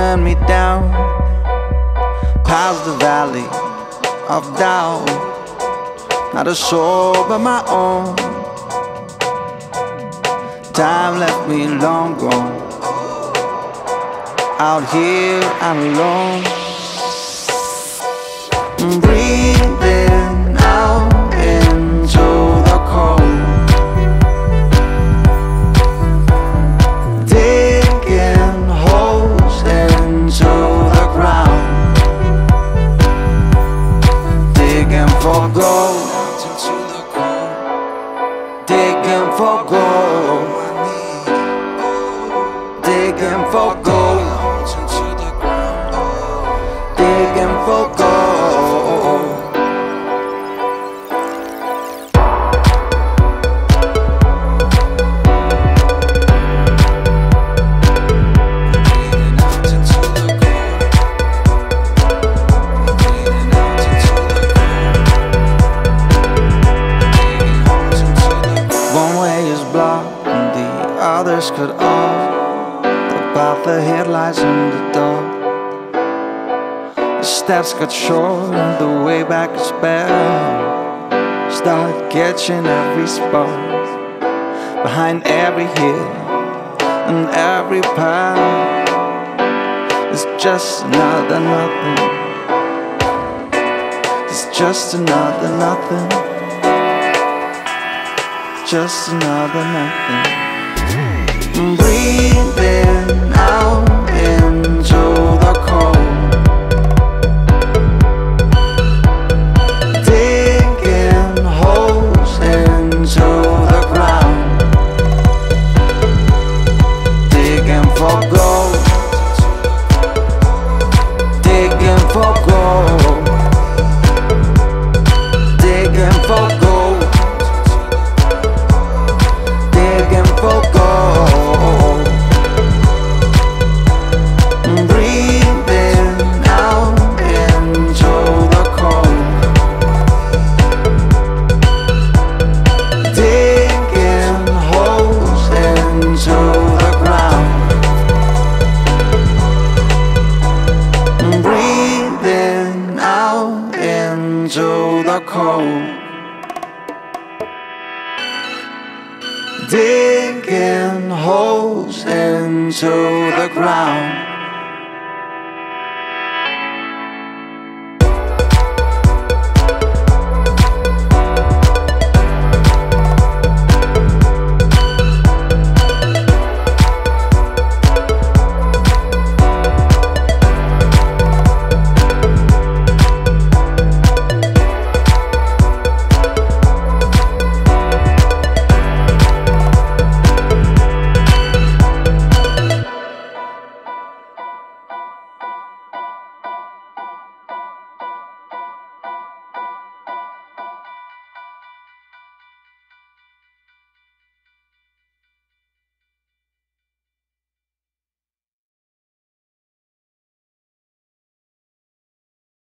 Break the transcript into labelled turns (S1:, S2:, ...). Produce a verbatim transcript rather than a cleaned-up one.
S1: pulling me down past the valley of doubt. Not a soul but my own. Time left me long gone, out here and alone. Breathing out into the cold, digging holes into the ground, digging for gold, digging for gold, digging for gold, digging for gold. Others cut off the path, the headlights and the door. The steps got short and the way back is bare. Start catching every spot behind every hill and every path. It's just another nothing. It's just another nothing. Just another nothing. Breathing out into the cold, digging holes into the ground, digging for gold, digging for gold, digging for gold, digging for gold. Digging holes into the ground.